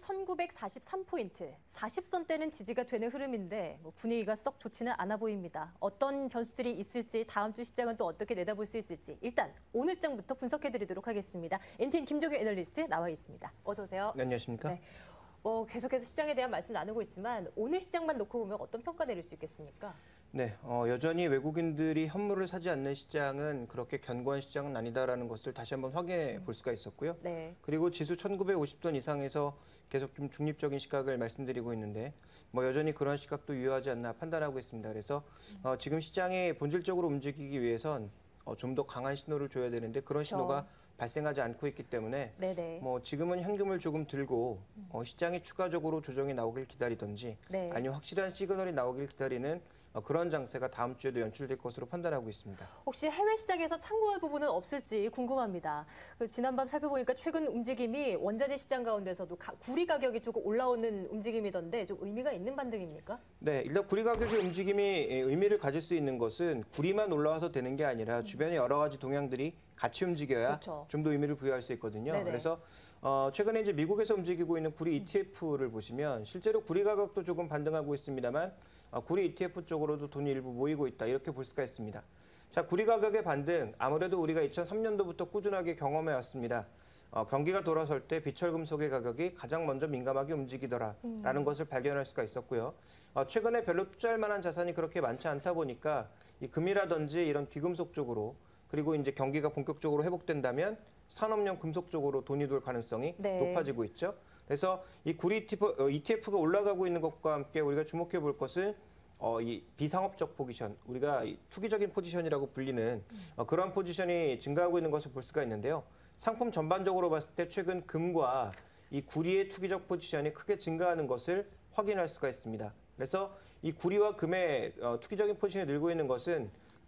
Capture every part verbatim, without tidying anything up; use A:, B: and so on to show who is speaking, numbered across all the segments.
A: 천구백사십삼 포인트, 사십 선대는 지지가 되는 흐름인데 뭐 분위기가 썩 좋지는 않아 보입니다. 어떤 변수들이 있을지 다음 주 시장은 또 어떻게 내다볼 수 있을지 일단 오늘 장부터 분석해드리도록 하겠습니다. 엠티엔 김종규 애널리스트 나와 있습니다. 어서 오세요.
B: 네, 안녕하십니까? 네.
A: 어, 계속해서 시장에 대한 말씀 나누고 있지만 오늘 시장만 놓고 보면 어떤 평가 내릴 수 있겠습니까?
B: 네, 어, 여전히 외국인들이 현물을 사지 않는 시장은 그렇게 견고한 시장은 아니다라는 것을 다시 한번 확인해 볼 수가 있었고요.
A: 네.
B: 그리고 지수 천구백오십 돈 이상에서 계속 좀 중립적인 시각을 말씀드리고 있는데 뭐 여전히 그런 시각도 유효하지 않나 판단하고 있습니다. 그래서 어, 지금 시장이 본질적으로 움직이기 위해선 어, 좀 더 강한 신호를 줘야 되는데 그런
A: 그렇죠.
B: 신호가 발생하지 않고 있기 때문에
A: 네네.
B: 뭐 지금은 현금을 조금 들고 어, 시장이 추가적으로 조정이 나오길 기다리든지
A: 네.
B: 아니면 확실한 시그널이 나오길 기다리는 어, 그런 장세가 다음 주에도 연출될 것으로 판단하고 있습니다.
A: 혹시 해외 시장에서 참고할 부분은 없을지 궁금합니다. 그 지난밤 살펴보니까 최근 움직임이 원자재 시장 가운데서도 가, 구리 가격이 조금 올라오는 움직임이던데 좀 의미가 있는 반등입니까?
B: 네, 일단 구리 가격의 움직임이 의미를 가질 수 있는 것은 구리만 올라와서 되는 게 아니라 주변의 여러 가지 동향들이 같이 움직여야
A: 그렇죠.
B: 좀 더 의미를 부여할 수 있거든요.
A: 네네.
B: 그래서 어, 최근에 이제 미국에서 움직이고 있는 구리 이티에프를 보시면 실제로 구리 가격도 조금 반등하고 있습니다만 어, 구리 이티에프 쪽으로도 돈이 일부 모이고 있다 이렇게 볼 수가 있습니다. 자, 구리 가격의 반등 아무래도 우리가 이천삼 년도부터 꾸준하게 경험해 왔습니다. 어, 경기가 돌아설 때 비철금속의 가격이 가장 먼저 민감하게 움직이더라라는 음. 것을 발견할 수가 있었고요. 어, 최근에 별로 투자할 만한 자산이 그렇게 많지 않다 보니까 이 금이라든지 이런 귀금속 쪽으로 그리고 이제 경기가 본격적으로 회복된다면 산업용 금속 쪽으로 돈이 돌 가능성이
A: 네.
B: 높아지고 있죠. 그래서 이 구리 이티에프가 올라가고 있는 것과 함께 우리가 주목해 볼 것은 어, 이 비상업적 포지션, 우리가 이 투기적인 포지션이라고 불리는 어, 그런 포지션이 증가하고 있는 것을 볼 수가 있는데요. 상품 전반적으로 봤을 때 최근 금과 이 구리의 투기적 포지션이 크게 증가하는 것을 확인할 수가 있습니다. 그래서 이 구리와 금의 어, 투기적인 포지션이 늘고 있는 것은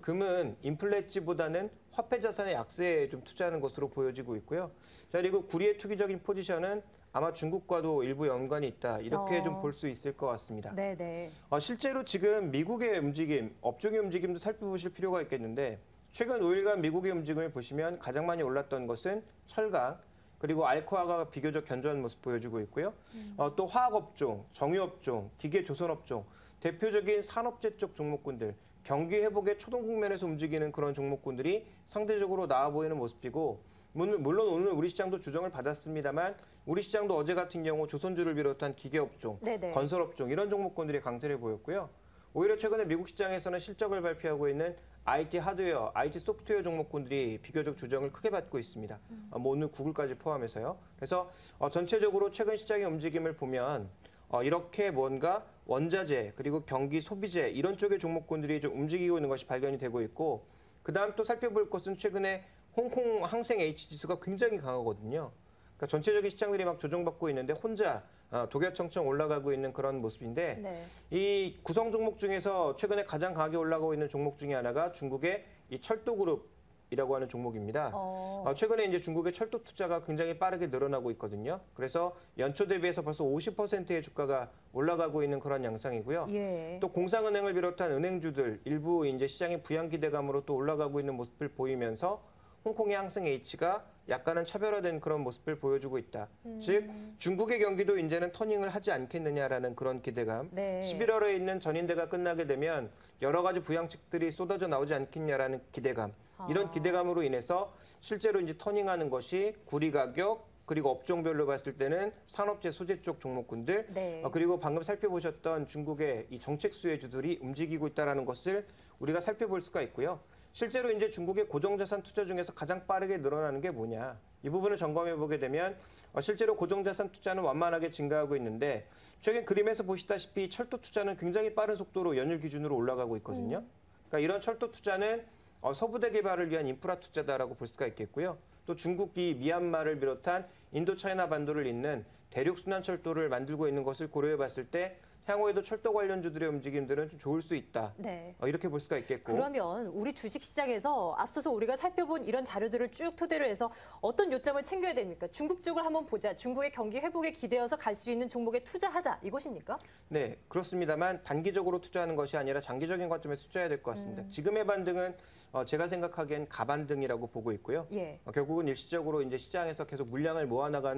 B: 금은 인플레지보다는 화폐 자산의 약세에 좀 투자하는 것으로 보여지고 있고요. 자, 그리고 구리의 투기적인 포지션은 아마 중국과도 일부 연관이 있다. 이렇게
A: 어.
B: 좀 볼 수 있을 것 같습니다.
A: 네네.
B: 어, 실제로 지금 미국의 움직임, 업종의 움직임도 살펴보실 필요가 있겠는데 최근 오 일간 미국의 움직임을 보시면 가장 많이 올랐던 것은 철강, 그리고 알코아가 비교적 견조한 모습 보여주고 있고요. 음. 어, 또 화학업종, 정유업종, 기계조선업종, 대표적인 산업재 쪽 종목군들, 경기 회복의 초동 국면에서 움직이는 그런 종목군들이 상대적으로 나아 보이는 모습이고 물론 오늘 우리 시장도 조정을 받았습니다만 우리 시장도 어제 같은 경우 조선주를 비롯한 기계업종, 네네. 건설업종 이런 종목군들이 강세를 보였고요. 오히려 최근에 미국 시장에서는 실적을 발표하고 있는 아이티 하드웨어, 아이티 소프트웨어 종목군들이 비교적 조정을 크게 받고 있습니다. 음. 뭐 오늘 구글까지 포함해서요. 그래서 어, 전체적으로 최근 시장의 움직임을 보면 어, 이렇게 뭔가 원자재 그리고 경기 소비재 이런 쪽의 종목군들이 좀 움직이고 있는 것이 발견이 되고 있고 그다음 또 살펴볼 것은 최근에 홍콩 항생 H 지수가 굉장히 강하거든요. 그러니까 전체적인 시장들이 막 조정받고 있는데 혼자 어, 독야청청 올라가고 있는 그런 모습인데 네. 이 구성 종목 중에서 최근에 가장 강하게 올라가고 있는 종목 중에 하나가 중국의 이 철도그룹 이라고 하는 종목입니다. 어. 어, 최근에 이제 중국의 철도 투자가 굉장히 빠르게 늘어나고 있거든요. 그래서 연초 대비해서 벌써 오십 퍼센트의 주가가 올라가고 있는 그런 양상이고요. 예. 또 공상은행을 비롯한 은행주들 일부 이제 시장의 부양 기대감으로 또 올라가고 있는 모습을 보이면서 홍콩의 항생 H가 약간은 차별화된 그런 모습을 보여주고 있다. 음. 즉 중국의 경기도 이제는 터닝을 하지 않겠느냐라는 그런 기대감. 네. 십일월에 있는 전인대가 끝나게 되면 여러 가지 부양책들이 쏟아져 나오지 않겠냐라는 기대감. 아. 이런 기대감으로 인해서 실제로 이제 터닝하는 것이 구리 가격 그리고 업종별로 봤을 때는 산업재 소재 쪽 종목군들 네. 어, 그리고 방금 살펴보셨던 중국의 이 정책 수혜주들이 움직이고 있다는 것을 우리가 살펴볼 수가 있고요. 실제로 이제 중국의 고정자산 투자 중에서 가장 빠르게 늘어나는 게 뭐냐. 이 부분을 점검해 보게 되면 어, 실제로 고정자산 투자는 완만하게 증가하고 있는데 최근 그림에서 보시다시피 철도 투자는 굉장히 빠른 속도로 연일 기준으로 올라가고 있거든요. 음. 그러니까 이런 철도 투자는 어, 서부대 개발을 위한 인프라 투자다라고 볼 수가 있겠고요. 또 중국이 미얀마를 비롯한 인도 차이나 반도를 잇는 대륙 순환철도를 만들고 있는 것을 고려해 봤을 때 향후에도 철도 관련주들의 움직임들은 좀 좋을 수 있다. 네. 어, 이렇게 볼 수가 있겠고.
A: 그러면 우리 주식시장에서 앞서서 우리가 살펴본 이런 자료들을 쭉 토대로 해서 어떤 요점을 챙겨야 됩니까? 중국 쪽을 한번 보자. 중국의 경기 회복에 기대어서 갈 수 있는 종목에 투자하자. 이것입니까?
B: 네, 그렇습니다만 단기적으로 투자하는 것이 아니라 장기적인 관점에서 투자해야 될 것 같습니다. 음. 지금의 반등은 어, 제가 생각하기엔 가반등이라고 보고 있고요. 예. 어, 결국은 일시적으로 이제 시장에서 계속 물량을 모아나가는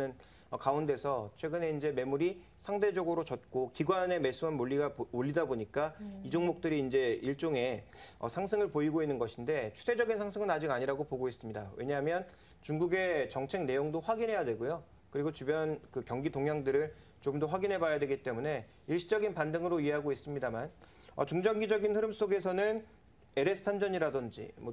B: 어, 가운데서 최근에 이제 매물이 상대적으로 젖고 기관의 매수만 몰리가, 올리다 보니까
A: 음.
B: 이 종목들이 이제 일종의 어, 상승을 보이고 있는 것인데 추세적인 상승은 아직 아니라고 보고 있습니다. 왜냐하면 중국의 정책 내용도 확인해야 되고요. 그리고 주변 그 경기 동향들을 조금 더 확인해 봐야 되기 때문에 일시적인 반등으로 이해하고 있습니다만 어, 중장기적인 흐름 속에서는 엘에스산전이라든지 뭐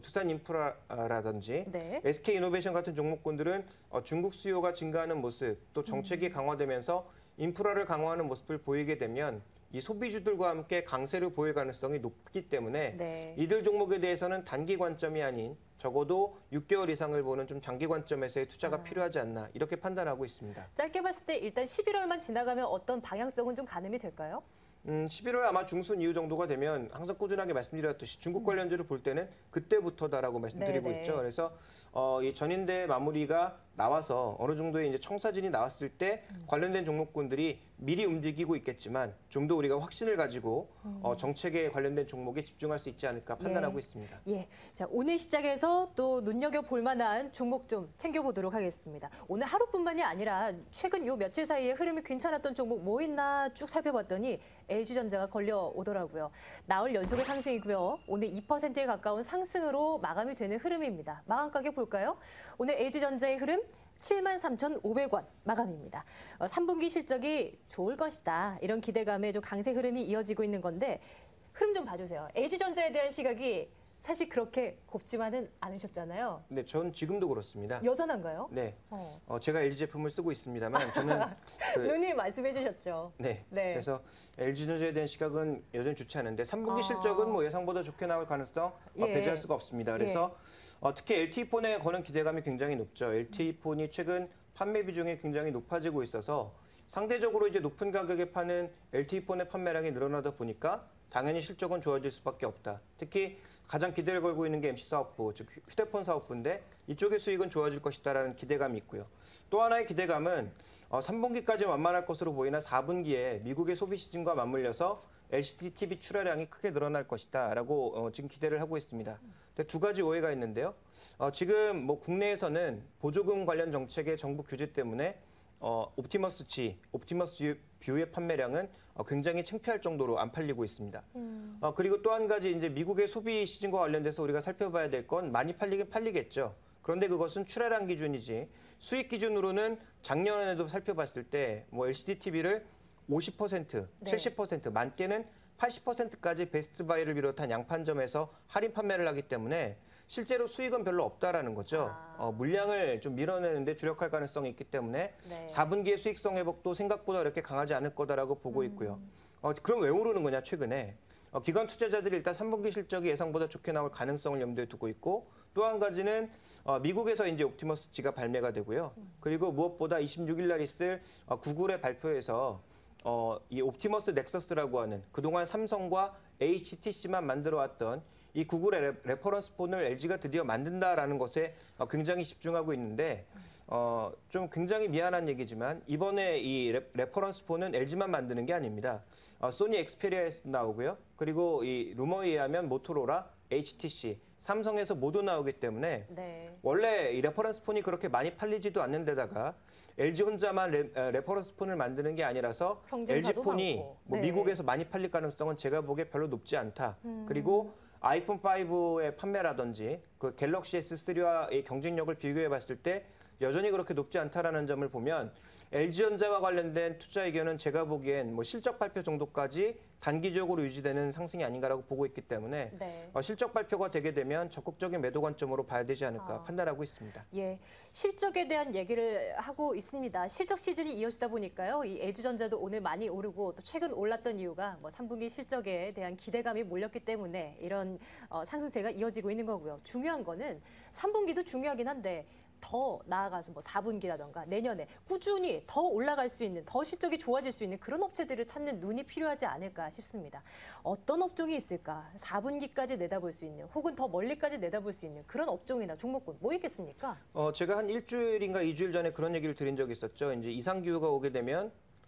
B: 두산인프라라든지
A: 네.
B: 에스케이이노베이션 같은 종목군들은 어, 중국 수요가 증가하는 모습 또 정책이 강화되면서 인프라를 강화하는 모습을 보이게 되면 이 소비주들과 함께 강세를 보일 가능성이 높기 때문에
A: 네.
B: 이들 종목에 대해서는 단기 관점이 아닌 적어도 육 개월 이상을 보는 좀 장기 관점에서의 투자가
A: 아.
B: 필요하지 않나 이렇게 판단하고 있습니다.
A: 짧게 봤을 때 일단 십일월만 지나가면 어떤 방향성은 좀 가늠이 될까요?
B: 음, 십일월 아마 중순 이후 정도가 되면 항상 꾸준하게 말씀드렸듯이 중국 관련주를 볼 때는 그때부터다라고 말씀드리고
A: 네네.
B: 있죠. 그래서 어, 이 전인대 마무리가 나와서 어느 정도의 이제 청사진이 나왔을 때 관련된 종목군들이 미리 움직이고 있겠지만 좀 더 우리가 확신을 가지고 어, 정책에 관련된 종목에 집중할 수 있지 않을까 판단하고
A: 예.
B: 있습니다.
A: 예. 자, 오늘 시작해서 또 눈여겨볼 만한 종목 좀 챙겨보도록 하겠습니다. 오늘 하루뿐만이 아니라 최근 요 며칠 사이에 흐름이 괜찮았던 종목 뭐 있나 쭉 살펴봤더니 엘지전자가 걸려오더라고요. 나흘 연속의 상승이고요. 오늘 이 퍼센트에 가까운 상승으로 마감이 되는 흐름입니다. 마감 가격 볼까요? 오늘 엘지전자의 흐름 칠만 삼천오백 원 마감입니다. 어, 삼 분기 실적이 좋을 것이다. 이런 기대감에 좀 강세 흐름이 이어지고 있는 건데 흐름 좀 봐주세요. 엘지전자에 대한 시각이 사실 그렇게 곱지만은 않으셨잖아요.
B: 네, 전 지금도 그렇습니다.
A: 여전한가요?
B: 네,
A: 어.
B: 어, 제가 엘지 제품을 쓰고 있습니다만 저는 그,
A: 누님 말씀해 주셨죠.
B: 네.
A: 네.
B: 그래서 엘지전자에 대한 시각은 여전히 좋지 않은데 삼 분기
A: 아.
B: 실적은 뭐 예상보다 좋게 나올 가능성 어,
A: 예.
B: 배제할 수가 없습니다. 그래서 어, 특히 엘티이폰에 거는 기대감이 굉장히 높죠. 엘티이폰이 최근 판매 비중이 굉장히 높아지고 있어서 상대적으로 이제 높은 가격에 파는 엘티이폰의 판매량이 늘어나다 보니까 당연히 실적은 좋아질 수밖에 없다. 특히 가장 기대를 걸고 있는 게 엠씨 사업부, 즉 휴대폰 사업부인데 이쪽의 수익은 좋아질 것이다라는 기대감이 있고요. 또 하나의 기대감은 어, 삼 분기까지 완만할 것으로 보이나 사 분기에 미국의 소비 시즌과 맞물려서 엘시디 티비 출하량이 크게 늘어날 것이다라고 어, 지금 기대를 하고 있습니다. 근데 두 가지 오해가 있는데요. 어, 지금 뭐 국내에서는 보조금 관련 정책의 정부 규제 때문에 어, 옵티머스 G, 옵티머스 뷰의 판매량은 어, 굉장히 창피할 정도로 안 팔리고 있습니다.
A: 음.
B: 어, 그리고 또 한 가지 이제 미국의 소비 시즌과 관련돼서 우리가 살펴봐야 될 건 많이 팔리긴 팔리겠죠. 그런데 그것은 출하량 기준이지 수익 기준으로는 작년에도 살펴봤을 때 뭐 엘시디 티비를 오십 퍼센트,
A: 네.
B: 칠십 퍼센트, 많게는 팔십 퍼센트까지 베스트바이를 비롯한 양판점에서 할인 판매를 하기 때문에 실제로 수익은 별로 없다라는 거죠.
A: 아.
B: 어, 물량을 좀 밀어내는데 주력할 가능성이 있기 때문에
A: 네.
B: 사 분기의 수익성 회복도 생각보다 이렇게 강하지 않을 거다라고 보고
A: 음.
B: 있고요. 어, 그럼 왜 오르는 거냐 최근에? 어, 기관 투자자들이 일단 삼 분기 실적이 예상보다 좋게 나올 가능성을 염두에 두고 있고 또 한 가지는 어, 미국에서 이제 옵티머스 G가 발매가 되고요. 그리고 무엇보다 이십육 일 날 있을 어, 구글의 발표에서 어, 이 옵티머스 넥서스라고 하는 그동안 삼성과 에이치티씨만 만들어왔던 이 구글의 레, 레퍼런스 폰을 엘지가 드디어 만든다라는 것에 어, 굉장히 집중하고 있는데 어, 좀 굉장히 미안한 얘기지만 이번에 이 레, 레퍼런스 폰은 엘지만 만드는 게 아닙니다. 어, 소니 엑스페리아에서 나오고요. 그리고 이 루머에 의하면 모토로라, 에이치티씨, 삼성에서 모두 나오기 때문에
A: 네.
B: 원래 이 레퍼런스 폰이 그렇게 많이 팔리지도 않는 데다가 엘지 혼자만 레, 에, 레퍼런스 폰을 만드는 게 아니라서
A: 경쟁사도
B: 엘지 폰이
A: 많고.
B: 뭐
A: 네.
B: 미국에서 많이 팔릴 가능성은 제가 보기에 별로 높지 않다.
A: 음.
B: 그리고 아이폰 파이브의 판매라든지 그 갤럭시 에스 쓰리와의 경쟁력을 비교해 봤을 때 여전히 그렇게 높지 않다라는 점을 보면 엘지전자와 관련된 투자 의견은 제가 보기엔 뭐 실적 발표 정도까지 단기적으로 유지되는 상승이 아닌가라고 보고 있기 때문에
A: 네.
B: 어, 실적 발표가 되게 되면 적극적인 매도 관점으로 봐야 되지 않을까
A: 아.
B: 판단하고 있습니다.
A: 예, 실적에 대한 얘기를 하고 있습니다. 실적 시즌이 이어지다 보니까요. 이 엘지전자도 오늘 많이 오르고 또 최근 올랐던 이유가 뭐 삼 분기 실적에 대한 기대감이 몰렸기 때문에 이런 어, 상승세가 이어지고 있는 거고요. 중요한 거는 삼 분기도 중요하긴 한데 더 나아가서 뭐 사 분기라던가 내년에 꾸준히 더 올라갈 수 있는, 더 실적이 좋아질 수 있는 그런 업체들을 찾는 눈이 필요하지 않을까 싶습니다. 어떤 업종이 있을까? 사 분기까지 내다볼 수 있는, 혹은 더 멀리까지 내다볼 수 있는 그런 업종이나 종목군 뭐 있겠습니까?
B: 어, 제가 한 일주일인가 이주일 전에 그런 얘기를 드린 적이 있었죠. 이제 이상 기후가 오게 되면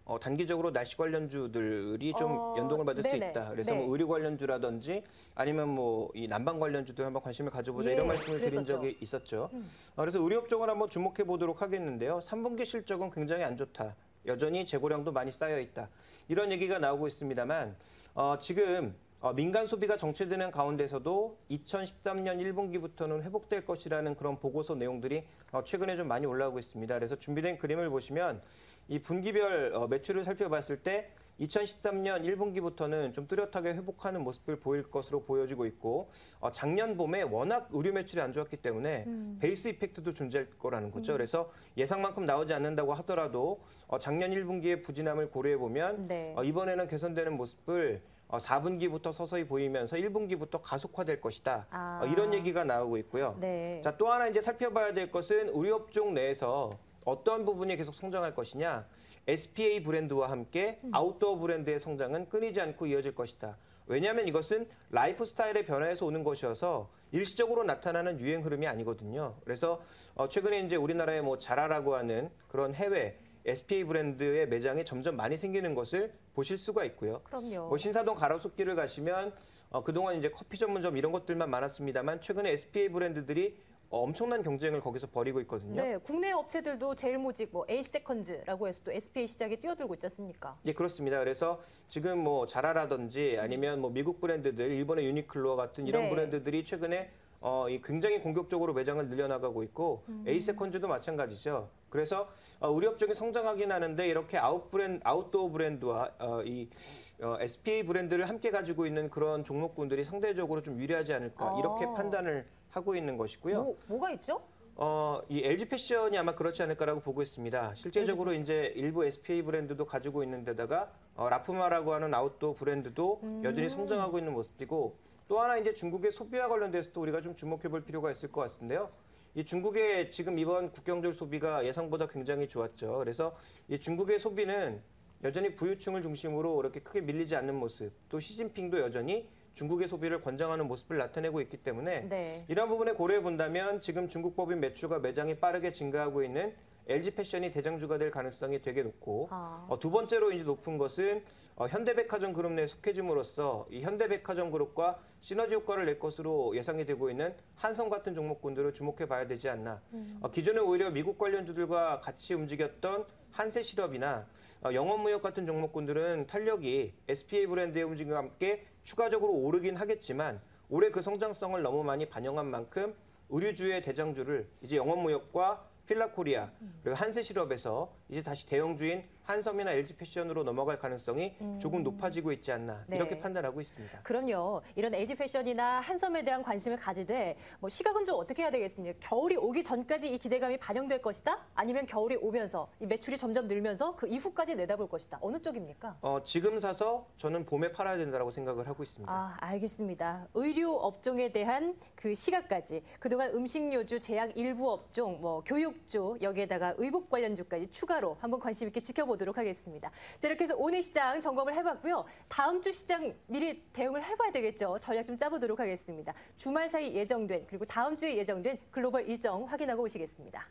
B: 어, 단기적으로 날씨 관련주들이 좀
A: 어,
B: 연동을 받을
A: 네네.
B: 수 있다. 그래서
A: 네.
B: 뭐 의료 관련주라든지 아니면 뭐 이 난방 관련주들 한번 관심을 가져보자
A: 예,
B: 이런 말씀을 드린
A: 그랬었죠.
B: 적이 있었죠.
A: 음.
B: 어, 그래서 의료업종을 한번 주목해 보도록 하겠는데요. 삼 분기 실적은 굉장히 안 좋다. 여전히 재고량도 많이 쌓여 있다. 이런 얘기가 나오고 있습니다만 어, 지금 어, 민간 소비가 정체되는 가운데서도 이천십삼 년 일 분기부터는 회복될 것이라는 그런 보고서 내용들이 어, 최근에 좀 많이 올라오고 있습니다. 그래서 준비된 그림을 보시면 이 분기별 어, 매출을 살펴봤을 때 이천십삼 년 일 분기부터는 좀 뚜렷하게 회복하는 모습을 보일 것으로 보여지고 있고 어, 작년 봄에 워낙 의료 매출이 안 좋았기 때문에
A: 음.
B: 베이스 이펙트도 존재할 거라는 거죠. 그래서 예상만큼 나오지 않는다고 하더라도 어, 작년 일 분기의 부진함을 고려해 보면
A: 네.
B: 어, 이번에는 개선되는 모습을 어, 사 분기부터 서서히 보이면서 일 분기부터 가속화될 것이다.
A: 아.
B: 어, 이런 얘기가 나오고 있고요.
A: 네.
B: 자, 또 하나 이제 살펴봐야 될 것은 의료업종 내에서 어떤 부분이 계속 성장할 것이냐. 에스피에이 브랜드와 함께 아웃도어 브랜드의 성장은 끊이지 않고 이어질 것이다. 왜냐하면 이것은 라이프 스타일의 변화에서 오는 것이어서 일시적으로 나타나는 유행 흐름이 아니거든요. 그래서 어, 최근에 이제 우리나라에 뭐 자라라고 하는 그런 해외 에스피에이 브랜드의 매장이 점점 많이 생기는 것을 보실 수가 있고요.
A: 그럼요.
B: 뭐 신사동 가로수길을 가시면 어, 그동안 이제 커피 전문점 이런 것들만 많았습니다만 최근에 에스피에이 브랜드들이 어, 엄청난 경쟁을 거기서 벌이고 있거든요.
A: 네, 국내 업체들도 제일모직, 뭐 에이세컨즈라고 해서 또 에스피에이 시장에 뛰어들고 있지 않습니까?
B: 예, 그렇습니다. 그래서 지금 뭐 자라라든지 아니면 뭐 미국 브랜드들, 일본의 유니클로와 같은 이런
A: 네.
B: 브랜드들이 최근에 어, 이 굉장히 공격적으로 매장을 늘려나가고 있고
A: 음.
B: 에이세컨즈도 마찬가지죠. 그래서 어, 우리 업종이 성장하긴 하는데 이렇게 아웃 브랜드, 아웃도어 브랜드와 어, 이 어, 에스피에이 브랜드를 함께 가지고 있는 그런 종목군들이 상대적으로 좀 유리하지 않을까
A: 아.
B: 이렇게 판단을 하고 있는 것이고요.
A: 뭐, 뭐가 있죠?
B: 어, 이 엘지 패션이 아마 그렇지 않을까라고 보고 있습니다. 실제적으로 이제 일부 에스피에이 브랜드도 가지고 있는 데다가 어, 라프마라고 하는 아웃도어 브랜드도
A: 음.
B: 여전히 성장하고 있는 모습이고 또 하나 이제 중국의 소비와 관련돼서도 우리가 좀 주목해 볼 필요가 있을 것 같은데요. 이 중국의 지금 이번 국경절 소비가 예상보다 굉장히 좋았죠. 그래서 이 중국의 소비는 여전히 부유층을 중심으로 이렇게 크게 밀리지 않는 모습, 또 시진핑도 여전히 중국의 소비를 권장하는 모습을 나타내고 있기 때문에
A: 네.
B: 이런 부분에 고려해 본다면 지금 중국 법인 매출과 매장이 빠르게 증가하고 있는 엘지 패션이 대장주가 될 가능성이 되게 높고
A: 아.
B: 어, 두 번째로 이제 높은 것은 어, 현대백화점 그룹 내에 속해짐으로써 이 현대백화점 그룹과 시너지 효과를 낼 것으로 예상이 되고 있는 한성 같은 종목군들을 주목해 봐야 되지 않나.
A: 음.
B: 어, 기존에 오히려 미국 관련주들과 같이 움직였던 한세실업이나 어, 영업무역 같은 종목군들은 탄력이 에스피에이 브랜드의 움직임과 함께 추가적으로 오르긴 하겠지만 올해 그 성장성을 너무 많이 반영한 만큼 의류주의 대장주를 이제 영업무역과 필라코리아 그리고 한세실업에서 이제 다시 대형주인 한섬이나 엘지 패션으로 넘어갈 가능성이 조금 높아지고 있지 않나
A: 네.
B: 이렇게 판단하고 있습니다.
A: 그럼요. 이런 엘지 패션이나 한섬에 대한 관심을 가지되 뭐 시각은 좀 어떻게 해야 되겠습니까? 겨울이 오기 전까지 이 기대감이 반영될 것이다? 아니면 겨울이 오면서 이 매출이 점점 늘면서 그 이후까지 내다볼 것이다? 어느 쪽입니까?
B: 어, 지금 사서 저는 봄에 팔아야 된다고 생각을 하고 있습니다.
A: 아, 알겠습니다. 의료 업종에 대한 그 시각까지 그동안 음식료주, 제약 일부 업종, 뭐 교육주, 여기에다가 의복 관련주까지 추가로 한번 관심 있게 지켜보도록 하겠습니다. 자, 이렇게 해서 오늘 시장 점검을 해봤고요. 다음 주 시장 미리 대응을 해봐야 되겠죠. 전략 좀 짜보도록 하겠습니다. 주말 사이 예정된 그리고 다음 주에 예정된 글로벌 일정 확인하고 오시겠습니다.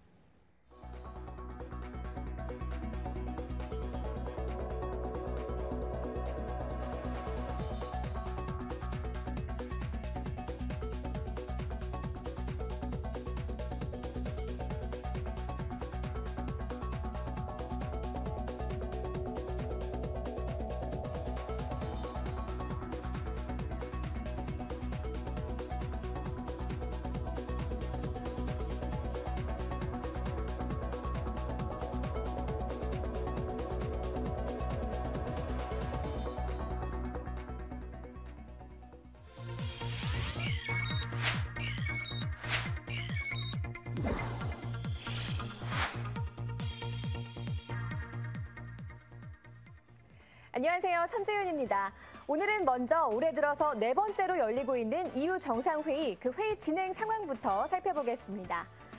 C: 안녕하세요. 천재윤입니다. 오늘은 먼저 올해 들어서 네 번째로 열리고 있는 이유 정상회의, 그 회의 진행 상황부터 살펴보겠습니다.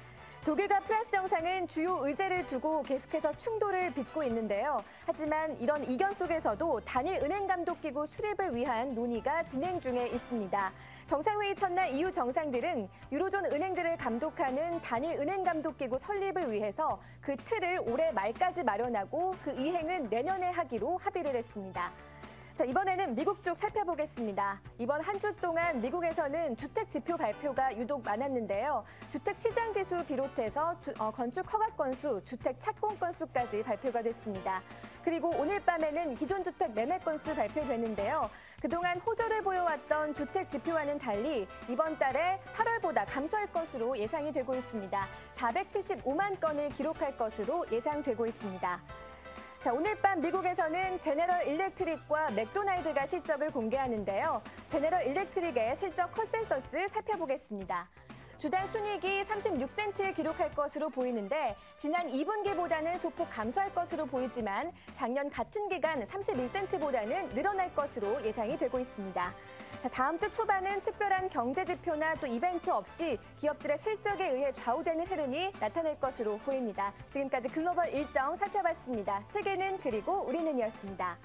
C: 독일과 프랑스 정상은 주요 의제를 두고 계속해서 충돌을 빚고 있는데요. 하지만 이런 이견 속에서도 단일 은행감독기구 수립을 위한 논의가 진행 중에 있습니다. 정상회의 첫날 이유 정상들은 유로존 은행들을 감독하는 단일 은행감독기구 설립을 위해서 그 틀을 올해 말까지 마련하고 그 이행은 내년에 하기로 합의를 했습니다. 자, 이번에는 미국 쪽 살펴보겠습니다. 이번 한 주 동안 미국에서는 주택 지표 발표가 유독 많았는데요. 주택 시장 지수 비롯해서 주, 어, 건축 허가 건수, 주택 착공 건수까지 발표가 됐습니다. 그리고 오늘 밤에는 기존 주택 매매 건수 발표되는데요. 그동안 호조를 보여왔던 주택 지표와는 달리 이번 달에 팔월보다 감소할 것으로 예상이 되고 있습니다. 사백칠십오만 건을 기록할 것으로 예상되고 있습니다. 자, 오늘 밤 미국에서는 제너럴 일렉트릭과 맥도날드가 실적을 공개하는데요. 제너럴 일렉트릭의 실적 컨센서스 살펴보겠습니다. 주당 순이익이 삼십육 센트를 기록할 것으로 보이는데 지난 이 분기보다는 소폭 감소할 것으로 보이지만 작년 같은 기간 삼십일 센트보다는 늘어날 것으로 예상이 되고 있습니다. 자, 다음 주 초반은 특별한 경제 지표나 또 이벤트 없이 기업들의 실적에 의해 좌우되는 흐름이 나타날 것으로 보입니다. 지금까지 글로벌 일정 살펴봤습니다. 세계는 그리고 우리는이었습니다.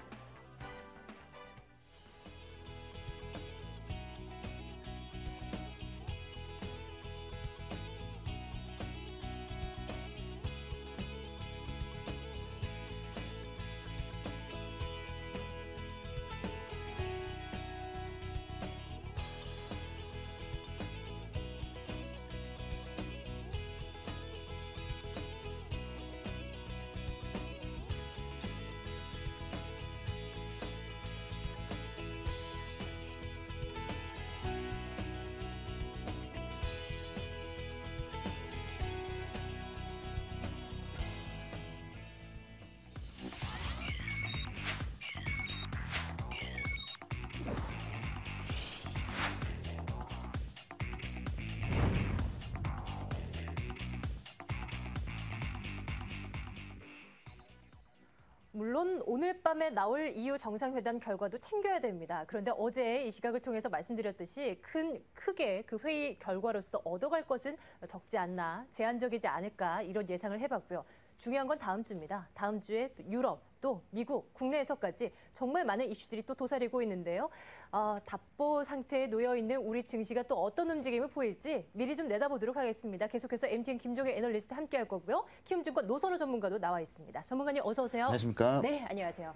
A: 물론 오늘 밤에 나올 이유 정상회담 결과도 챙겨야 됩니다. 그런데 어제 이 시각을 통해서 말씀드렸듯이 큰 크게 그 회의 결과로서 얻어갈 것은 적지 않나, 제한적이지 않을까 이런 예상을 해봤고요. 중요한 건 다음 주입니다. 다음 주에 또 유럽, 또 미국, 국내에서까지 정말 많은 이슈들이 또 도사리고 있는데요. 어, 답보 상태에 놓여 있는 우리 증시가 또 어떤 움직임을 보일지 미리 좀 내다보도록 하겠습니다. 계속해서 엠티엔 김종혜 애널리스트 함께할 거고요. 키움증권 노선우 전문가도 나와 있습니다. 전문가님 어서 오세요.
D: 안녕하십니까?
A: 네, 안녕하세요.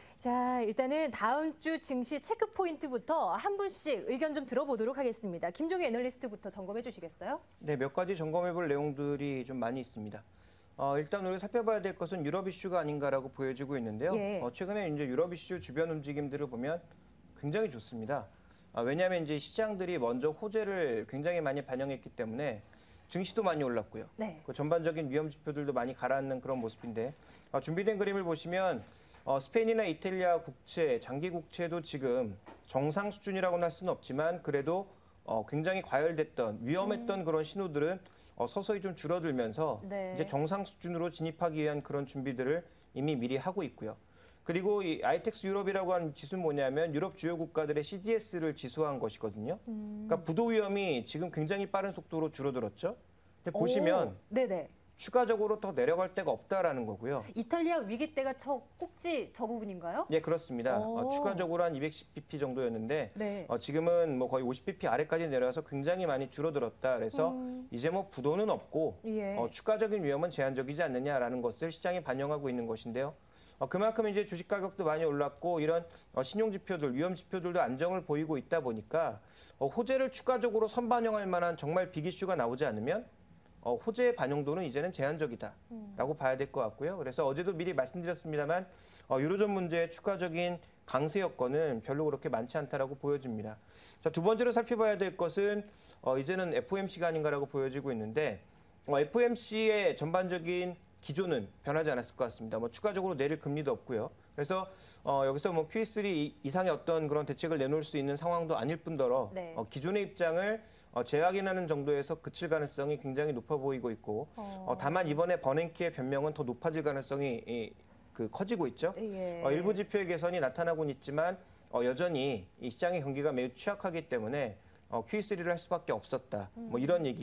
A: 자, 일단은 다음 주 증시 체크 포인트부터 한 분씩 의견 좀 들어보도록 하겠습니다. 김종혜 애널리스트부터 점검해 주시겠어요?
B: 네, 몇 가지 점검해 볼 내용들이 좀 많이 있습니다. 어, 일단 우리가 살펴봐야 될 것은 유럽 이슈가 아닌가라고 보여지고 있는데요.
A: 예.
B: 어, 최근에 이제 유럽 이슈 주변 움직임들을 보면 굉장히 좋습니다. 아, 왜냐하면 이제 시장들이 먼저 호재를 굉장히 많이 반영했기 때문에 증시도 많이 올랐고요.
A: 네.
B: 그 전반적인 위험 지표들도 많이 가라앉는 그런 모습인데 어, 준비된 그림을 보시면 어, 스페인이나 이탈리아 국채, 장기 국채도 지금 정상 수준이라고는 할 수는 없지만 그래도 어, 굉장히 과열됐던 위험했던 음. 그런 신호들은 어, 서서히 좀 줄어들면서
A: 네.
B: 이제 정상 수준으로 진입하기 위한 그런 준비들을 이미 미리 하고 있고요. 그리고 이 아이텍스 유럽이라고 하는 지수는 뭐냐면 유럽 주요 국가들의 씨디에스를 지수화한 것이거든요. 음. 그러니까 부도 위험이 지금 굉장히 빠른 속도로 줄어들었죠. 근데 보시면
A: 네네.
B: 추가적으로 더 내려갈 데가 없다라는 거고요.
A: 이탈리아 위기 때가 저 꼭지 저 부분인가요?
B: 예, 그렇습니다. 어, 추가적으로 한 이백십 비피 정도였는데
A: 네.
B: 어, 지금은 뭐 거의 오십 비피 아래까지 내려와서 굉장히 많이 줄어들었다. 그래서
A: 음.
B: 이제 뭐 부도는 없고
A: 예.
B: 어, 추가적인 위험은 제한적이지 않느냐라는 것을 시장이 반영하고 있는 것인데요. 어, 그만큼 이제 주식 가격도 많이 올랐고 이런 어, 신용 지표들, 위험 지표들도 안정을 보이고 있다 보니까 어, 호재를 추가적으로 선반영할 만한 정말 빅 이슈가 나오지 않으면 어, 호재의 반영도는 이제는 제한적이다라고 음. 봐야 될 것 같고요. 그래서 어제도 미리 말씀드렸습니다만 어, 유로존 문제의 추가적인 강세 여건은 별로 그렇게 많지 않다라고 보여집니다. 자, 두 번째로 살펴봐야 될 것은 어, 이제는 에프오엠씨가 아닌가라고 보여지고 있는데 어, 에프오엠씨의 전반적인 기조는 변하지 않았을 것 같습니다. 뭐 추가적으로 내릴 금리도 없고요. 그래서 어, 여기서 뭐 큐이쓰리 이상의 어떤 그런 대책을 내놓을 수 있는 상황도 아닐 뿐더러
A: 네.
B: 어, 기존의 입장을 어, 재확인하는 정도에서 그칠 가능성이 굉장히 높아 보이고 있고 어. 어, 다만 이번에 버냉키의 변명은 더 높아질 가능성이 이, 그 커지고 있죠.
A: 예.
B: 어, 일부 지표의 개선이 나타나고는 있지만 어, 여전히 이 시장의 경기가 매우 취약하기 때문에 어, 큐이쓰리를 할 수밖에 없었다. 음. 뭐 이런 얘기.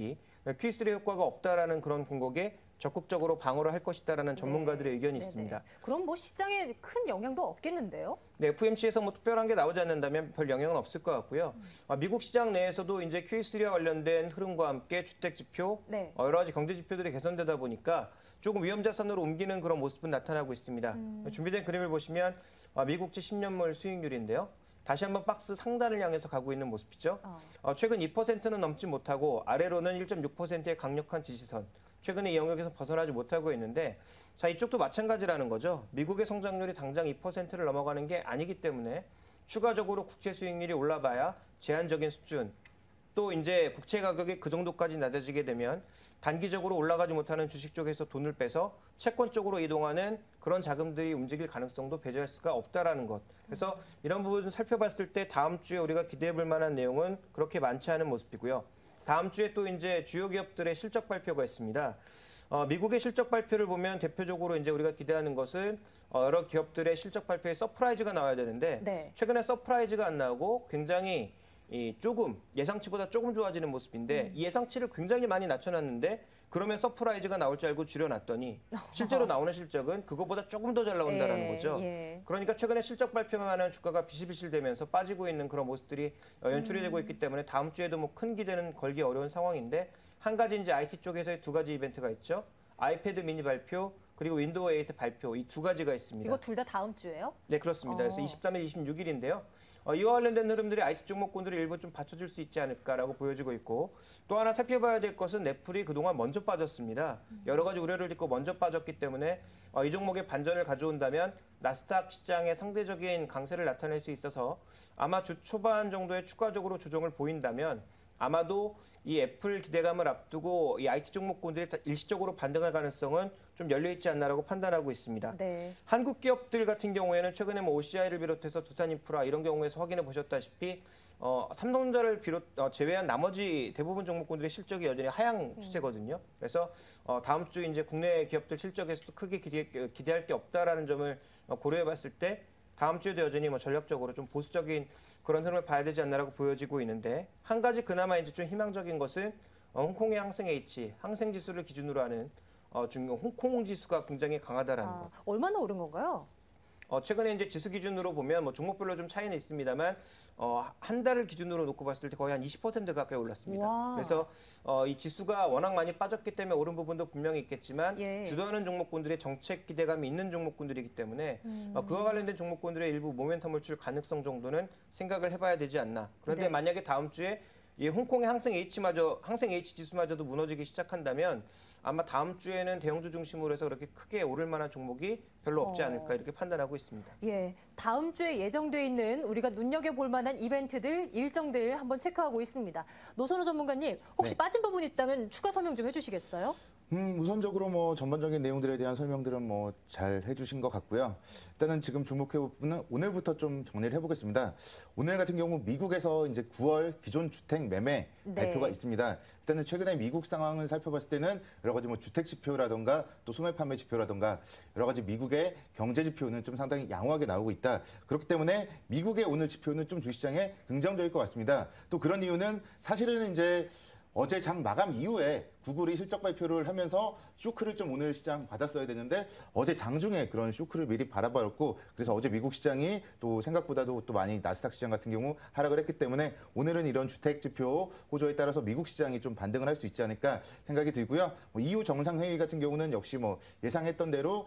B: 큐이쓰리 효과가 없다라는 그런 분석에 적극적으로 방어를 할 것이다라는 전문가들의 의견이
A: 네네.
B: 있습니다.
A: 그럼 뭐 시장에 큰 영향도 없겠는데요?
B: 네, 에프오엠씨에서 뭐 특별한 게 나오지 않는다면 별 영향은 없을 것 같고요.
A: 음.
B: 아, 미국 시장 내에서도 이제 큐이쓰리와 관련된 흐름과 함께 주택 지표,
A: 네.
B: 어, 여러 가지 경제 지표들이 개선되다 보니까 조금 위험 자산으로 옮기는 그런 모습은 나타나고 있습니다.
A: 음.
B: 준비된 그림을 보시면 아, 미국지 십 년물 수익률인데요. 다시 한번 박스 상단을 향해서 가고 있는 모습이죠.
A: 어.
B: 어, 최근 이 퍼센트는 넘지 못하고 아래로는 일 점 육 퍼센트의 강력한 지지선. 최근에 이 영역에서 벗어나지 못하고 있는데 자 이쪽도 마찬가지라는 거죠. 미국의 성장률이 당장 이 퍼센트를 넘어가는 게 아니기 때문에 추가적으로 국채 수익률이 올라봐야 제한적인 수준. 또 이제 국채 가격이 그 정도까지 낮아지게 되면 단기적으로 올라가지 못하는 주식 쪽에서 돈을 빼서 채권 쪽으로 이동하는 그런 자금들이 움직일 가능성도 배제할 수가 없다라는 것. 그래서 이런 부분 살펴봤을 때 다음 주에 우리가 기대해 볼 만한 내용은 그렇게 많지 않은 모습이고요. 다음 주에 또 이제 주요 기업들의 실적 발표가 있습니다. 어, 미국의 실적 발표를 보면 대표적으로 이제 우리가 기대하는 것은 어, 여러 기업들의 실적 발표에 서프라이즈가 나와야 되는데
A: 네.
B: 최근에 서프라이즈가 안 나오고 굉장히 이 조금 예상치보다 조금 좋아지는 모습인데
A: 음.
B: 이 예상치를 굉장히 많이 낮춰놨는데 그러면 서프라이즈가 나올 줄 알고 줄여놨더니 실제로 나오는 실적은 그거보다 조금 더 잘 나온다는
A: 예,
B: 거죠.
A: 예.
B: 그러니까 최근에 실적 발표만 하는 주가가 비실비실되면서 빠지고 있는 그런 모습들이 어, 연출이 되고 있기 때문에 다음 주에도 뭐 큰 기대는 걸기 어려운 상황인데 한 가지 이제 아이티 쪽에서의 두 가지 이벤트가 있죠. 아이패드 미니 발표 그리고 윈도우 에잇 발표 이 두 가지가 있습니다.
A: 이거 둘 다 다음 주예요?
B: 네, 그렇습니다. 그래서
A: 어.
B: 이십삼 일, 이십육 일인데요. 어, 이와 관련된 흐름들이 아이티 종목군들이 일부 좀 받쳐줄 수 있지 않을까라고 보여지고 있고 또 하나 살펴봐야 될 것은 넷플이 그동안 먼저 빠졌습니다. 여러 가지 우려를 딛고 먼저 빠졌기 때문에 어, 이 종목의 반전을 가져온다면 나스닥 시장의 상대적인 강세를 나타낼 수 있어서 아마 주 초반 정도에 추가적으로 조정을 보인다면 아마도 이 애플 기대감을 앞두고 이 아이티 종목군들이 일시적으로 반등할 가능성은 좀 열려있지 않나라고 판단하고 있습니다.
A: 네.
B: 한국 기업들 같은 경우에는 최근에 뭐 오씨아이를 비롯해서 두산인프라 이런 경우에서 확인해 보셨다시피 어, 삼성전자를 비롯 어, 제외한 나머지 대부분 종목군들의 실적이 여전히 하향 추세거든요. 그래서 어, 다음 주 이제 국내 기업들 실적에서도 크게 기대, 기대할 게 없다라는 점을 어, 고려해봤을 때 다음 주에도 여전히 뭐 전략적으로 좀 보수적인 그런 흐름을 봐야 되지 않나라고 보여지고 있는데 한 가지 그나마 이제 좀 희망적인 것은 어, 홍콩의 항생 H, 항생 지수를 기준으로 하는 어, 중 홍콩 지수가 굉장히 강하다라는 것.
A: 아, 얼마나 오른 건가요?
B: 어, 최근에 이제 지수 기준으로 보면 뭐 종목별로 좀 차이는 있습니다만 어, 한 달을 기준으로 놓고 봤을 때 거의 한 이십 퍼센트 가까이 올랐습니다.
A: 와.
B: 그래서 어, 이 지수가 워낙 많이 빠졌기 때문에 오른 부분도 분명히 있겠지만
A: 예.
B: 주도하는 종목군들의 정책 기대감이 있는 종목군들이기 때문에
A: 음.
B: 어, 그와 관련된 종목군들의 일부 모멘텀을 줄 가능성 정도는 생각을 해봐야 되지 않나. 그런데
A: 네.
B: 만약에 다음 주에 이 홍콩의 항생 H마저 항생 H 지수마저도 무너지기 시작한다면 아마 다음 주에는 대형주 중심으로 해서 그렇게 크게 오를 만한 종목이 별로 없지
A: 어.
B: 않을까 이렇게 판단하고 있습니다.
A: 예, 다음 주에 예정돼 있는 우리가 눈여겨볼 만한 이벤트들, 일정들 한번 체크하고 있습니다. 노선우 전문가님, 혹시
D: 네.
A: 빠진 부분이 있다면 추가 설명 좀 해주시겠어요?
D: 음, 우선적으로 뭐 전반적인 내용들에 대한 설명들은 뭐 잘 해주신 것 같고요. 일단은 지금 주목해 볼 부분은 오늘부터 좀 정리를 해보겠습니다. 오늘 같은 경우 미국에서 이제 구월 기존 주택 매매
A: 네.
D: 발표가 있습니다. 일단은 최근에 미국 상황을 살펴봤을 때는 여러 가지 뭐 주택 지표라던가 또 소매 판매 지표라던가 여러 가지 미국의 경제 지표는 좀 상당히 양호하게 나오고 있다. 그렇기 때문에 미국의 오늘 지표는 좀 주시장에 긍정적일 것 같습니다. 또 그런 이유는 사실은 이제 어제 장 마감 이후에 구글이 실적 발표를 하면서 쇼크를 좀 오늘 시장 받았어야 되는데 어제 장중에 그런 쇼크를 미리 바라봤고 그래서 어제 미국 시장이 또 생각보다도 또 많이 나스닥 시장 같은 경우 하락을 했기 때문에 오늘은 이런 주택 지표 호조에 따라서 미국 시장이 좀 반등을 할 수 있지 않을까 생각이 들고요. 뭐 이후 정상회의 같은 경우는 역시 뭐 예상했던 대로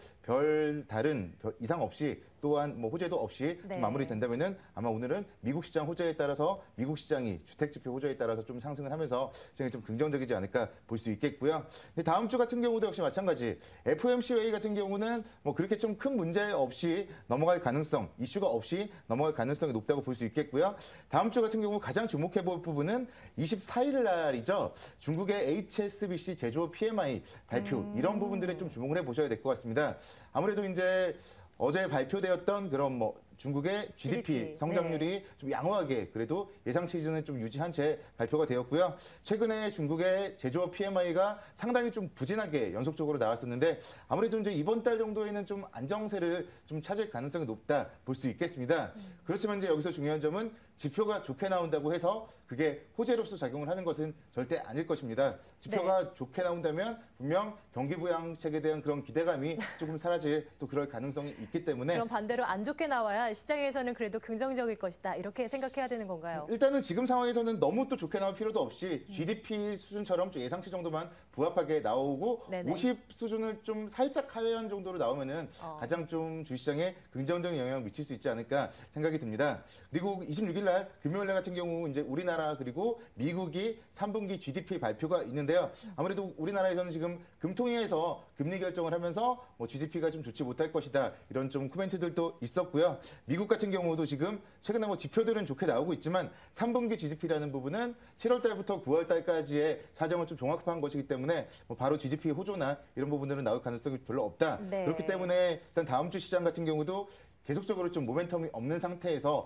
D: 별 다른 별 이상 없이 또한 뭐 호재도 없이
A: 네.
D: 마무리된다면은 아마 오늘은 미국 시장 호재에 따라서 미국 시장이 주택 지표 호재에 따라서 좀 상승을 하면서 시장이 좀 긍정적이지 않을까 볼 수 있겠고요. 다음 주 같은 경우도 역시 마찬가지 에프오엠씨 회의 같은 경우는 뭐 그렇게 좀 큰 문제 없이 넘어갈 가능성, 이슈가 없이 넘어갈 가능성이 높다고 볼 수 있겠고요. 다음 주 같은 경우 가장 주목해 볼 부분은 이십사 일 날이죠. 중국의 에이치에스비씨 제조업 피엠아이 발표
A: 음.
D: 이런 부분들에 좀 주목을 해 보셔야 될 것 같습니다. 아무래도 이제 어제 발표되었던 그런 뭐 중국의 지디피,
A: 지디피,
D: 성장률이
A: 네.
D: 좀 양호하게 그래도 예상치 기준을 좀 유지한 채 발표가 되었고요. 최근에 중국의 제조업 피엠아이가 상당히 좀 부진하게 연속적으로 나왔었는데 아무래도 이제 이번 달 정도에는 좀 안정세를 좀 찾을 가능성이 높다 볼 수 있겠습니다. 그렇지만 이제 여기서 중요한 점은 지표가 좋게 나온다고 해서 그게 호재로서 작용을 하는 것은 절대 아닐 것입니다. 지표가
A: 네.
D: 좋게 나온다면 분명 경기 부양책에 대한 그런 기대감이 조금 사라질 또 그럴 가능성이 있기 때문에
A: 그럼 반대로 안 좋게 나와야 시장에서는 그래도 긍정적일 것이다. 이렇게 생각해야 되는 건가요?
D: 일단은 지금 상황에서는 너무 또 좋게 나올 필요도 없이 지디피 수준처럼 좀 예상치 정도만 부합하게 나오고
A: 네네.
D: 오십 수준을 좀 살짝 하회한 정도로 나오면은
A: 어.
D: 가장 좀 주시장에 긍정적인 영향을 미칠 수 있지 않을까 생각이 듭니다. 그리고 이십육 일 날 금요일 날 같은 경우 이제 우리나라 그리고 미국이 삼 분기 지디피 발표가 있는데요. 아무래도 우리나라에서는 지금 금통위에서 금리 결정을 하면서 뭐 지디피가 좀 좋지 못할 것이다 이런 좀 코멘트들도 있었고요. 미국 같은 경우도 지금 최근에 뭐 지표들은 좋게 나오고 있지만 삼 분기 지디피라는 부분은 칠월 달부터 구월 달까지의 사정을 좀 종합한 것이기 때문에 뭐 바로 지디피 호조나 이런 부분들은 나올 가능성이 별로 없다.
A: 네.
D: 그렇기 때문에 일단 다음 주 시장 같은 경우도 계속적으로 좀 모멘텀이 없는 상태에서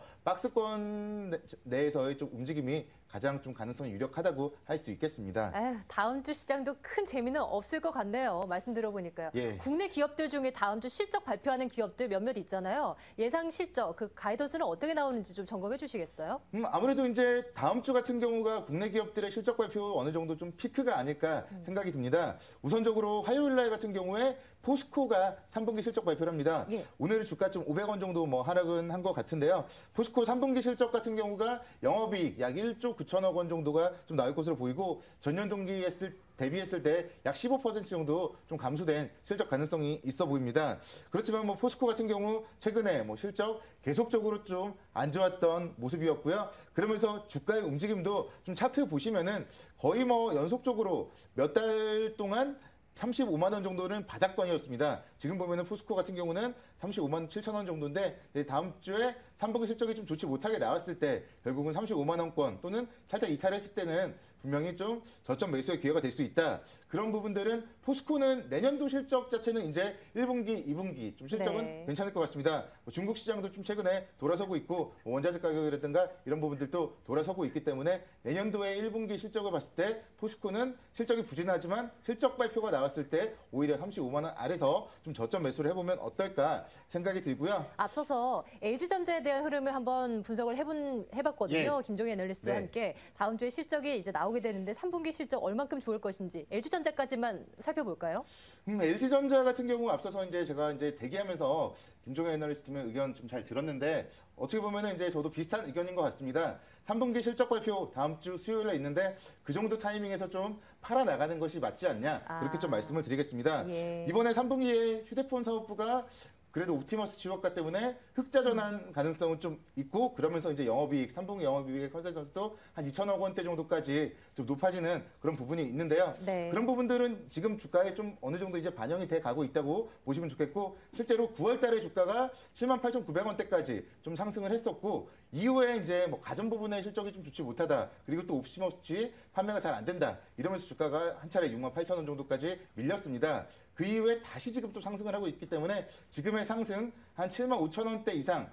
D: 박스권 내- 내에서의 좀 움직임이 가장 좀 가능성이 유력하다고 할 수 있겠습니다.
A: 에휴, 다음 주 시장도 큰 재미는 없을 것 같네요. 말씀 들어보니까요.
D: 예.
A: 국내 기업들 중에 다음 주 실적 발표하는 기업들 몇몇 있잖아요. 예상 실적, 그 가이던스는 어떻게 나오는지 좀 점검해 주시겠어요?
D: 음, 아무래도 이제 다음 주 같은 경우가 국내 기업들의 실적 발표 어느 정도 좀 피크가 아닐까 생각이 듭니다. 우선적으로 화요일 날 같은 경우에 포스코가 삼 분기 실적 발표를 합니다.
A: 예.
D: 오늘 주가 좀 오백 원 정도 뭐 하락은 한 것 같은데요. 포스코 삼 분기 실적 같은 경우가 영업이익 약 일조 구천억 원 정도가 좀 나올 것으로 보이고 전년 동기에 했을 대비했을 때 약 십오 퍼센트 정도 좀 감소된 실적 가능성이 있어 보입니다. 그렇지만 뭐 포스코 같은 경우 최근에 뭐 실적 계속적으로 좀 안 좋았던 모습이었고요. 그러면서 주가의 움직임도 좀 차트 보시면은 거의 뭐 연속적으로 몇 달 동안 삼십오만 원 정도는 바닥권이었습니다. 지금 보면은 포스코 같은 경우는 삼십오만 칠천 원 정도인데 다음 주에 삼 분기 실적이 좀 좋지 못하게 나왔을 때 결국은 삼십오만 원권 또는 살짝 이탈했을 때는 분명히 좀 저점 매수의 기회가 될 수 있다. 그런 부분들은 포스코는 내년도 실적 자체는 이제 일 분기, 이 분기 좀 실적은
A: 네.
D: 괜찮을 것 같습니다. 뭐 중국 시장도 좀 최근에 돌아서고 있고 뭐 원자재 가격이라든가 이런 부분들도 돌아서고 있기 때문에 내년도에 일 분기 실적을 봤을 때 포스코는 실적이 부진하지만 실적 발표가 나왔을 때 오히려 삼십오만 원 아래서 좀 저점 매수를 해보면 어떨까 생각이 들고요.
A: 앞서서 엘지전자에 대한 흐름을 한번 분석을 해본, 해봤거든요.
D: 예.
A: 김종희 애널리스트와
D: 네.
A: 함께 다음 주에 실적이 이제 나오게 되는데 삼 분기 실적 얼만큼 좋을 것인지 엘지전자까지만 살펴볼까요?
D: 음, 엘지전자 같은 경우 앞서서 이제 제가 이제 대기하면서 김종현 애널리스트의 의견 좀 잘 들었는데 어떻게 보면은 이제 저도 비슷한 의견인 것 같습니다. 삼 분기 실적 발표 다음 주 수요일에 있는데 그 정도 타이밍에서 좀 팔아 나가는 것이 맞지 않냐 그렇게 좀
A: 아.
D: 말씀을 드리겠습니다.
A: 예.
D: 이번에 삼 분기에 휴대폰 사업부가 그래도 옵티머스 지원가 때문에 흑자 전환 가능성은 좀 있고 그러면서 이제 영업이익, 삼 분기 영업이익의 컨센서스도 한 이천억 원대 정도까지 좀 높아지는 그런 부분이 있는데요.
A: 네.
D: 그런 부분들은 지금 주가에 좀 어느 정도 이제 반영이 돼 가고 있다고 보시면 좋겠고 실제로 구월 달에 주가가 칠만 팔천구백 원대까지 좀 상승을 했었고 이후에 이제 뭐 가전 부분의 실적이 좀 좋지 못하다. 그리고 또 옵티머스 판매가 잘 안 된다. 이러면서 주가가 한 차례 육만 팔천 원 정도까지 밀렸습니다. 그 이후에 다시 지금 또 상승을 하고 있기 때문에 지금의 상승 한 칠만 오천 원대 이상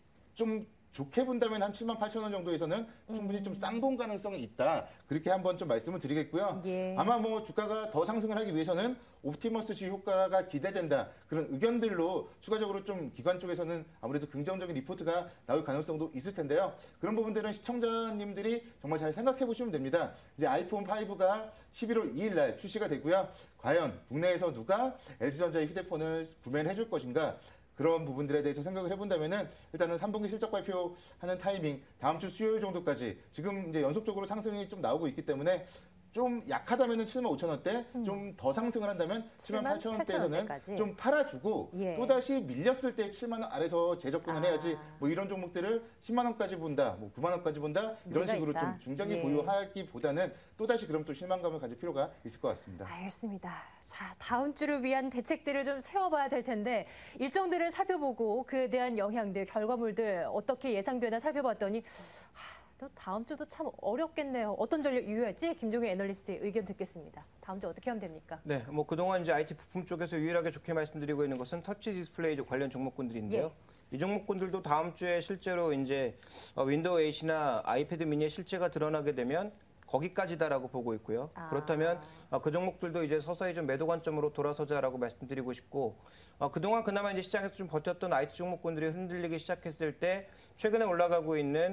D: 좀 좋게 본다면 한 칠만 팔천 원 정도에서는 충분히 좀 쌍봉 가능성이 있다. 그렇게 한번 좀 말씀을 드리겠고요.
A: 예.
D: 아마 뭐 주가가 더 상승을 하기 위해서는 옵티머스 G 효과가 기대된다. 그런 의견들로 추가적으로 좀 기관 쪽에서는 아무래도 긍정적인 리포트가 나올 가능성도 있을 텐데요. 그런 부분들은 시청자님들이 정말 잘 생각해 보시면 됩니다. 이제 아이폰 파이브가 십일월 이일 날 출시가 되고요. 과연 국내에서 누가 엘지전자의 휴대폰을 구매를 해줄 것인가? 그런 부분들에 대해서 생각을 해본다면은 일단은 삼 분기 실적 발표하는 타이밍 다음 주 수요일 정도까지 지금 이제 연속적으로 상승이 좀 나오고 있기 때문에 좀 약하다면은 칠만 오천 원대, 좀 더 상승을 한다면 칠만 팔천 원대에서는
A: 원대까지.
D: 좀 팔아주고
A: 예.
D: 또 다시 밀렸을 때 칠만 원 아래서 재접근을
A: 아.
D: 해야지 뭐 이런 종목들을 십만 원까지 본다, 뭐 구만 원까지 본다 이런
A: 의미가
D: 식으로
A: 있다.
D: 좀 중장기
A: 예.
D: 보유하기보다는 또 다시 그럼 또 실망감을 가질 필요가 있을 것 같습니다.
A: 알겠습니다. 자, 다음 주를 위한 대책들을 좀 세워봐야 될 텐데 일정들을 살펴보고 그에 대한 영향들, 결과물들 어떻게 예상되나 살펴봤더니 하, 또 다음 주도 참 어렵겠네요. 어떤 전략 유효할지 김종희 애널리스트의 의견 듣겠습니다. 다음 주 어떻게 하면 됩니까?
B: 네, 뭐 그동안 이제 아이티 부품 쪽에서 유일하게 좋게 말씀드리고 있는 것은 터치 디스플레이 관련 종목군들인데요.
A: 예.
B: 이 종목군들도 다음 주에 실제로 이제 윈도우 에잇이나 아이패드 미니의 실체가 드러나게 되면 거기까지다라고 보고 있고요.
A: 아.
B: 그렇다면 그 종목들도 이제 서서히 좀 매도 관점으로 돌아서자라고 말씀드리고 싶고 그동안 그나마 이제 시장에서 좀 버텼던 아이티 종목군들이 흔들리기 시작했을 때 최근에 올라가고 있는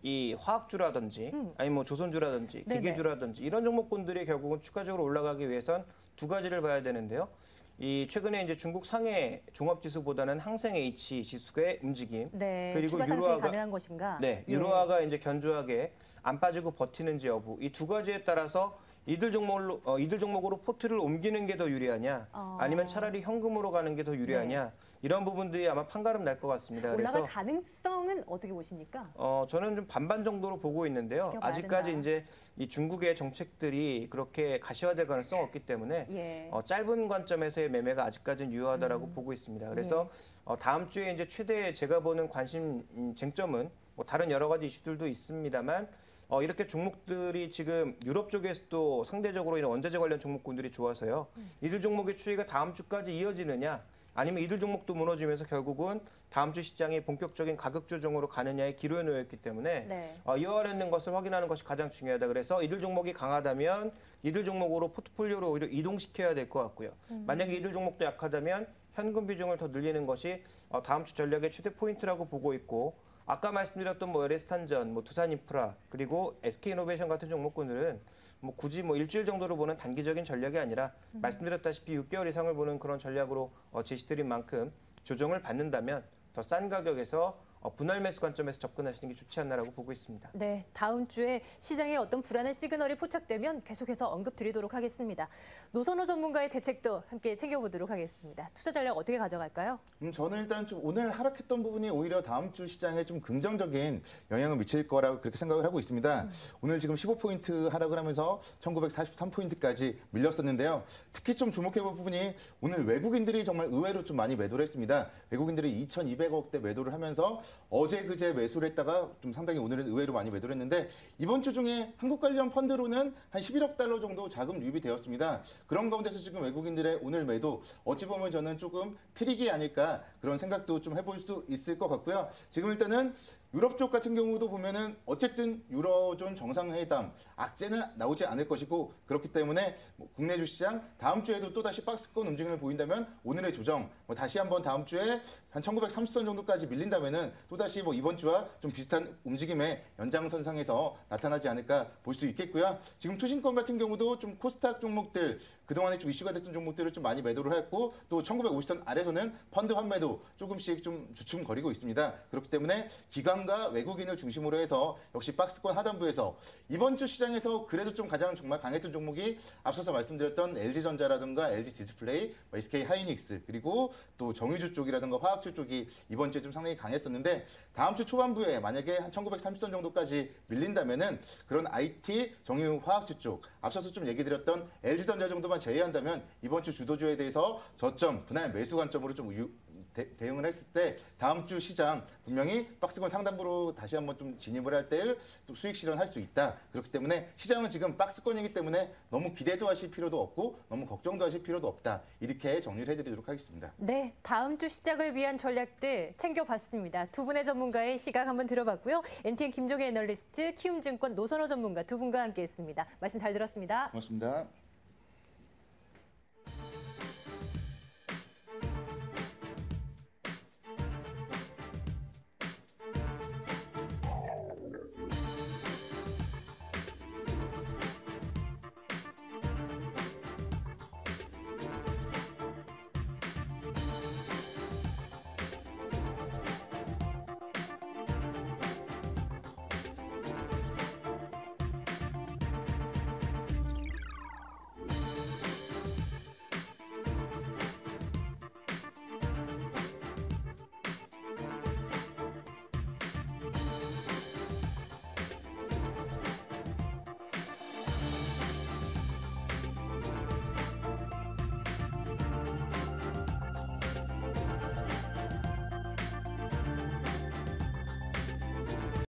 B: 이 화학주라든지
A: 음.
B: 아니면 뭐 조선주라든지
A: 네네.
B: 기계주라든지 이런 종목군들이 결국은 추가적으로 올라가기 위해선 두 가지를 봐야 되는데요. 이 최근에 이제 중국 상해 종합지수보다는 항생 H 지수의 움직임,
A: 네,
B: 그리고
A: 추가 상승이
B: 유로화가-
A: 가능한 것인가?
B: 네,
A: 예.
B: 유로화가 이제 견조하게 안 빠지고 버티는지 여부 이 두 가지에 따라서 이들 종목으로 어, 이들 종목으로 포트를 옮기는 게 더 유리하냐,
A: 어.
B: 아니면 차라리 현금으로 가는 게 더 유리하냐 이런 부분들이 아마 판가름 날 것 같습니다.
A: 올라갈
B: 그래서
A: 가능성은 어떻게 보십니까?
B: 어, 저는 좀 반반 정도로 보고 있는데요.
A: 지켜봐야
B: 아직까지
A: 된다.
B: 이제 이 중국의 정책들이 그렇게 가시화될 가능성은 없기 때문에
A: 예.
B: 어, 짧은 관점에서의 매매가 아직까지는 유효하다라고
A: 음.
B: 보고 있습니다. 그래서 어, 다음 주에 이제 최대 제가 보는 관심 음, 쟁점은 뭐 다른 여러 가지 이슈들도 있습니다만 어, 이렇게 종목들이 지금 유럽 쪽에서도 상대적으로 이런 원자재 관련 종목군들이 좋아서요.
A: 음.
B: 이들 종목의 추이가 다음 주까지 이어지느냐, 아니면 이들 종목도 무너지면서 결국은 다음 주 시장이 본격적인 가격 조정으로 가느냐의 기로에 놓였기 때문에
A: 네.
B: 어, 이어가는 것을 확인하는 것이 가장 중요하다. 그래서 이들 종목이 강하다면 이들 종목으로 포트폴리오를 오히려 이동시켜야 될 것 같고요.
A: 음.
B: 만약에 이들 종목도 약하다면 현금 비중을 더 늘리는 것이 어, 다음 주 전략의 최대 포인트라고 보고 있고, 아까 말씀드렸던 뭐 엘에스탄전, 뭐 두산인프라, 그리고 에스케이이노베이션 같은 종목군들은 뭐 굳이 뭐 일주일 정도로 보는 단기적인 전략이 아니라
A: 음.
B: 말씀드렸다시피 육 개월 이상을 보는 그런 전략으로 어, 제시드린 만큼 조정을 받는다면 더 싼 가격에서 어, 분할 매수 관점에서 접근하시는 게 좋지 않나라고 보고 있습니다.
A: 네, 다음 주에 시장에 어떤 불안한 시그널이 포착되면 계속해서 언급 드리도록 하겠습니다. 노선호 전문가의 대책도 함께 챙겨보도록 하겠습니다. 투자 전략 어떻게 가져갈까요?
D: 음, 저는 일단 좀 오늘 하락했던 부분이 오히려 다음 주 시장에 좀 긍정적인 영향을 미칠 거라고 그렇게 생각을 하고 있습니다.
A: 음.
D: 오늘 지금 십오 포인트 하락을 하면서 천구백사십삼 포인트까지 밀렸었는데요. 특히 좀 주목해볼 부분이 오늘 외국인들이 정말 의외로 좀 많이 매도를 했습니다. 외국인들이 이천이백억대 매도를 하면서 어제 그제 매수를 했다가 좀 상당히 오늘은 의외로 많이 매도를 했는데, 이번 주 중에 한국 관련 펀드로는 한 십일억 달러 정도 자금 유입이 되었습니다. 그런 가운데서 지금 외국인들의 오늘 매도 어찌 보면 저는 조금 트릭이 아닐까 그런 생각도 좀 해볼 수 있을 것 같고요. 지금 일단은 유럽 쪽 같은 경우도 보면은 어쨌든 유로존 정상회담 악재는 나오지 않을 것이고, 그렇기 때문에 뭐 국내 주시장 다음 주에도 또 다시 박스권 움직임을 보인다면 오늘의 조정 뭐 다시 한번 다음 주에 한 천구백삼십 선 정도까지 밀린다면은 또 다시 뭐 이번 주와 좀 비슷한 움직임의 연장선상에서 나타나지 않을까 볼 수 있겠고요. 지금 투신권 같은 경우도 좀 코스닥 종목들 그동안에 좀 이슈가 됐던 종목들을 좀 많이 매도를 했고, 또 천구백오십 선 아래서는 펀드 환매도 조금씩 좀 주춤거리고 있습니다. 그렇기 때문에 기관과 외국인을 중심으로 해서 역시 박스권 하단부에서 이번 주 시장에서 그래도 좀 가장 정말 강했던 종목이 앞서서 말씀드렸던 엘지전자라든가 엘지디스플레이, 에스케이하이닉스, 그리고 또 정유주 쪽이라든가 화학주 쪽이 이번 주에 좀 상당히 강했었는데, 다음 주 초반부에 만약에 한 천구백삼십 선 정도까지 밀린다면은 그런 아이티, 정유, 화학주 쪽 앞서서 좀 얘기 드렸던 엘지전자 정도만 제외한다면 이번 주 주도주에 대해서 저점, 분할 매수 관점으로 좀 유, 대, 대응을 했을 때 다음 주 시장 분명히 박스권 상단부로 다시 한번 좀 진입을 할 때 또 수익 실현할 수 있다. 그렇기 때문에 시장은 지금 박스권이기 때문에 너무 기대도 하실 필요도 없고 너무 걱정도 하실 필요도 없다. 이렇게 정리를 해드리도록 하겠습니다.
A: 네, 다음 주 시작을 위한 전략들 챙겨봤습니다. 두 분의 전문가의 시각 한번 들어봤고요. 엠티엔 김종혜 애널리스트, 키움증권 노선호 전문가 두 분과 함께했습니다. 말씀 잘 들었습니다.
D: 고맙습니다.